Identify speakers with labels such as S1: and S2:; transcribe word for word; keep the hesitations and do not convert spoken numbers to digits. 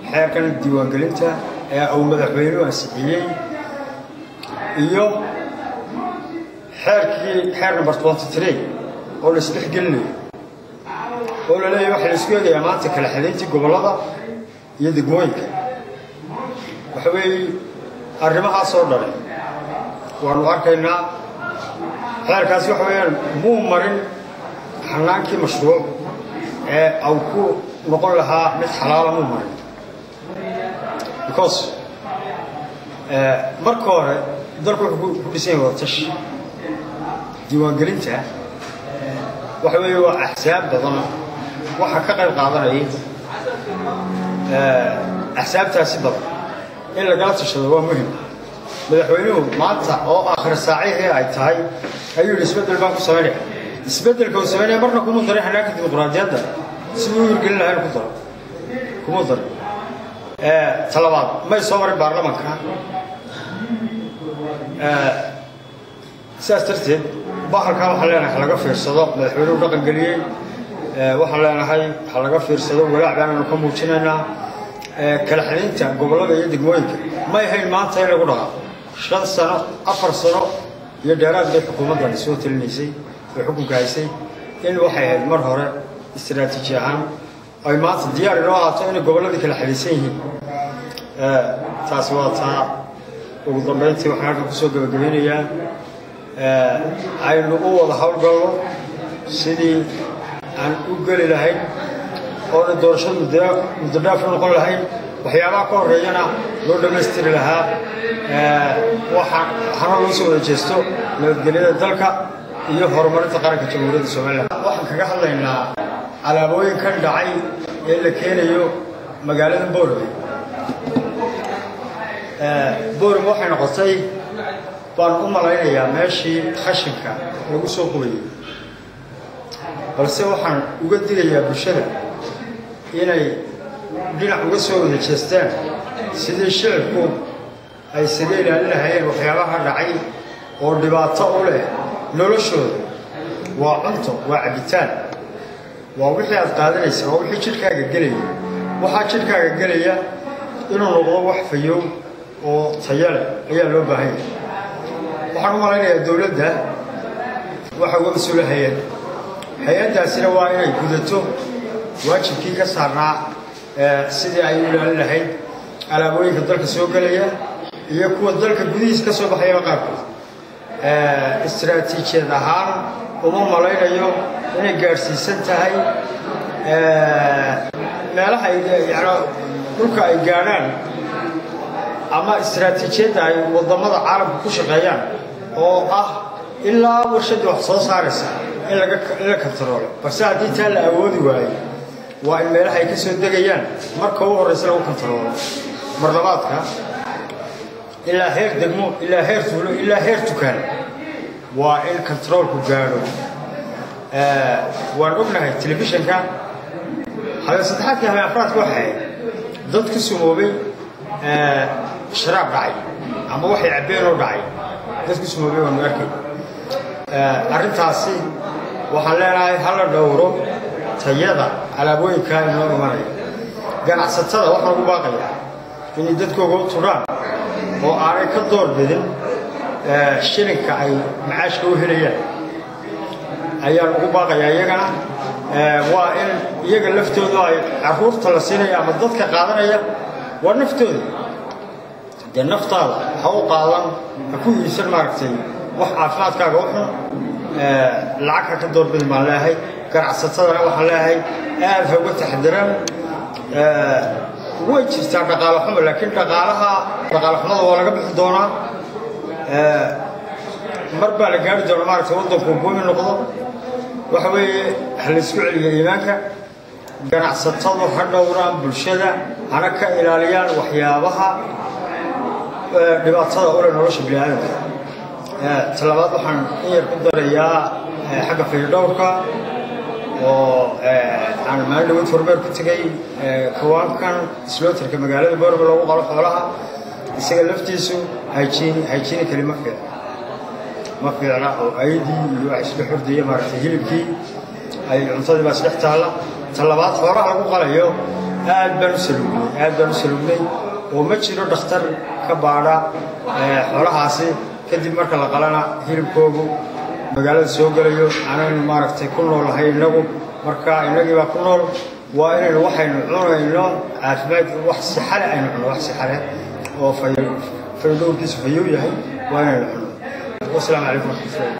S1: xeerkan diiwaangelinta ee uu madaxweynuhu ansixiyey iyo xeerkii xeer number twenty-three oo la isdhex gelinayo oo la leeyahay waxa la isku eegayaa maanta kala xadayntii gobollada iyo degmooyinka waxa weeye arrimahaas oo dhan waanu arkaynaa xeerkaasi waxa weeyaan muu marin xanaankii mashruuc ee au ku noqon lahaa mid xalaala muu marin because marka hore dalku wuxuu ku dhisan yahay wadatasha diiwaangelinta waxa weeye waa axsaab badan waxa ka qayb qaadanaya axsaabtaasi badan in lagala tashado waa muhiim madaxweynuhu maanta oo aakhir saacihii ay tahay ayuu yidhi isbeddel baan ku samaynaya isbeddelka uu samaynaya marna kuma darin xanaanka dimuqraadiyadda siduu u hirgelin lahayn ku daro kuma darin talabaad may soo marin baarlamanka sidaas darteed bahalkaa waxaan leenahay ha laga fiirsado madaxweynuhu dhaqan geliyey waxaan leenahay ha laga fiirsado walaac baananu ka muujinaynaa kala xadaynta gobollada iyo degmooyinka may hayn maanta in lagu dhaqaaqo shan sano afar sano iyo dheeraad bay xukuumaddani soo talinaysay oo xukunka haysay in waxay ahayd mar hore istiraatiiji ahaan ay maanta diyaar inoo ahaato inay gobolladii kala xadaysan yihiin taasi waa taa ugu dambayntii waxaan halkan kusoo gabagabeynayaa aynu u wada hawlgalno sidii aan u geli lahayn oona doorashada muddo dhaaf u noqon lahayn waxyaabaha ka horreeyana loo dhammaystiri lahaa waxaan hana loo soo wada jeesto nabadgelyada dalka iyo horumarinta qaranka jamhuuriyadda somalilan waxaan kaga hadlaynaa alaabooyinkan dhacay ee la keenayo magaalada boorame boorame waxay noqotay baan u malaynayaa meeshii khashinka lagu soo qubayey balse waxaan uga digayaa bulshada inay dhinac uga soo wada jeestaan sidii shicibku ay isaga ilaalin lahayeen waxyaabaha dhacay oo dhibaato u leh noloshooda waa cunto waa cabitaan waa wixii aad qaadanaysa waa wixii jidhkaaga gelaya waxaa jidhkaaga gelaya inuu noqdo wax fayow oo tayo leh ayaa loo baahan yahay waxaan u malaynayaa dowladda waxa uga mas-uula hay-ad hay-addaasina waa inay gudato waajibkii ka saarnaa sidii ay u ilaalin lahayd alaabooyinka dalka soo gelaya iyo kuwa dalka gudihiisa ka soo baxayaba qaarkood istiraatiijiyad ahaan uma malaynayo inay gaadhsiisan tahay meelaha yani dhulka ay gaadhaan ama istiraatiijiyadda ay waddamada caalamka ku shaqeeyaan oo ah ilaa warshadii wax soo saaraysa in laga in la kantaroolo balse haddii taa la awoodi waayo waa in meelaha ay ka soo degayaan marka ugu horreysa lagu kantaroolo mar labaadka ilaa heer degmo ilaa heer tuulo ilaa heer tukaan waa in kantaroolku gaadho waan ognahay telefishinka habeen saddexaadkii habeen afraadka waxay dad ku sumoobay sharaab dhacay ama waxay cabbeen oo dhacay dad ku sumoobay waanu arkay arrintaasi waxaan leenahay hala dhowro tayada alaabooyinkaa inoo imanaya ganacsatada waxaan ugu baaqayaa inay dadkooga u tudhaan oo aanay ka door bidin shilinka ay macaashka u helayaan ayaan ugu baaqayaa iyagana waa in iyaga laftooda ay carruurta la siinaya ama dadka qaadanaya waa naftooda dee naftaada ha u qaadan ha ku iibsan maaragtay wax caafimaadkaaga u xun lacag ha ka door bidin baan leeyahay ganacsatadana waxaan leeyahay aad ha uga taxadiraan way jirtaa dhaqaale xumo laakiin dhaqaalaha dhaqaale xumada waa laga bixi doonaa mar baa la gaari doonaa maaragtay waddanku buumi noqdo waxa weeye ha la isku celiya iimaanka ganacsatadu ha dhowraan bulshada hana ka ilaaliyaan waxyaabaha dhibaatada u leh nolosha bini'aadamka talabaad waxaan in yar ku darayaa xagga fayadhowrka oo aan maalin dhawood hormeer ku tegay kawaankan slootarka magaalada boorame loogu qalo xoolaha isaga laftiisu hygiene hygiene kali ma fiicna ma fiicna oo aydii iyo wax isla xurdaya maaragtay hilibkii ay cuntadii baa isdhex taalla talabaad xoolaha lagu qalayo aad baan u saluugnay aad baan u saluugnay oo ma jiro dhakhtar ka baadha xoolahaasi kadib marka la qalana hilibkoogu magaalada soo galayo aanaynu maaragtay ku noolahay inagu marka inagii baa ku nool waa inaynu waxaynu cunayno caafimaad wax si xale aynu cuno wax si xale oo fayo fayo dhowrkiisu fayo yahay waa inaynu cuno. Wassalaamu calaykum.